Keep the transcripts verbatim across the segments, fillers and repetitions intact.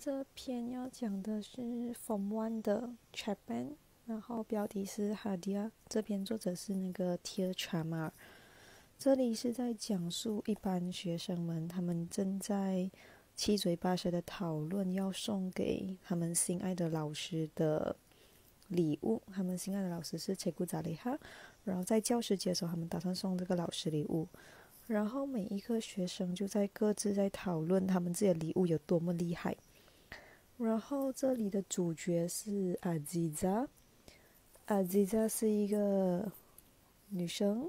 这篇要讲的是 Form One 的 Chapman， 然后标题是 Hadia， 这篇作者是那个 Tia Chamar。这里是在讲述一般学生们，他们正在七嘴八舌的讨论要送给他们心爱的老师的礼物。他们心爱的老师是切古扎雷哈，然后在教师节的时候，他们打算送这个老师礼物。然后每一个学生就在各自在讨论他们自己的礼物有多么厉害。然后这里的主角是阿吉扎，阿吉扎是一个女生。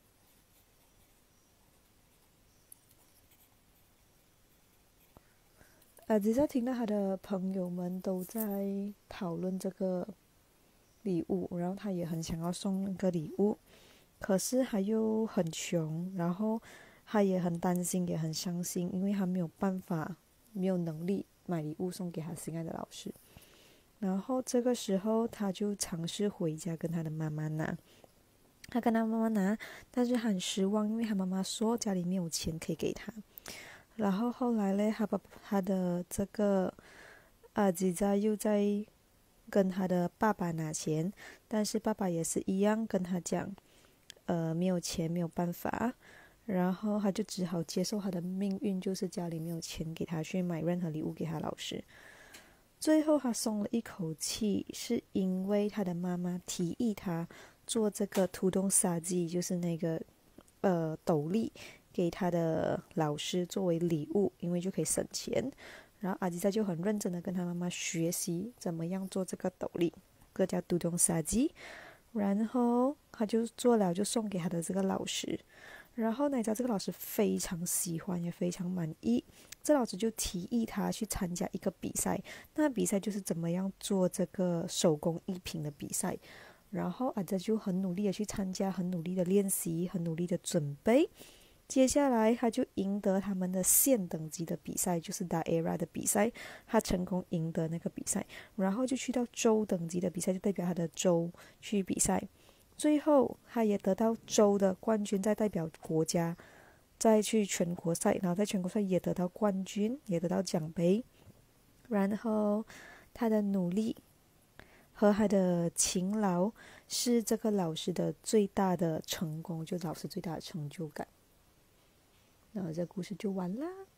阿吉扎听到他的朋友们都在讨论这个礼物，然后他也很想要送一个礼物，可是他又很穷，然后他也很担心，也很伤心，因为他没有办法，没有能力买礼物送给他心爱的老师。然后这个时候他就尝试回家跟他的妈妈拿，他跟他妈妈拿，但是他很失望，因为他妈妈说家里没有钱可以给他。然后后来呢，他把他的这个阿吉扎又在跟他的爸爸拿钱，但是爸爸也是一样跟他讲，呃，没有钱没有办法。然后他就只好接受他的命运，就是家里没有钱给他去买任何礼物给他老师。最后他松了一口气，是因为他的妈妈提议他做这个图东沙基，就是那个呃斗笠，给他的老师作为礼物，因为就可以省钱。然后阿吉扎就很认真的跟他妈妈学习怎么样做这个斗笠，这个叫图东沙基。然后他就做了，就送给他的这个老师。然后呢，这个老师非常喜欢，也非常满意。这老师就提议他去参加一个比赛，那比赛就是怎么样做这个手工艺品的比赛。然后阿哲就很努力的去参加，很努力的练习，很努力的准备。接下来他就赢得他们的县等级的比赛，就是 Daerah 的比赛，他成功赢得那个比赛，然后就去到州等级的比赛，就代表他的州去比赛。最后他也得到州的冠军，再代表国家再去全国赛，然后在全国赛也得到冠军，也得到奖杯。然后他的努力和他的勤劳是这个老师的最大的成功，就老师最大的成就感。那这故事就完啦。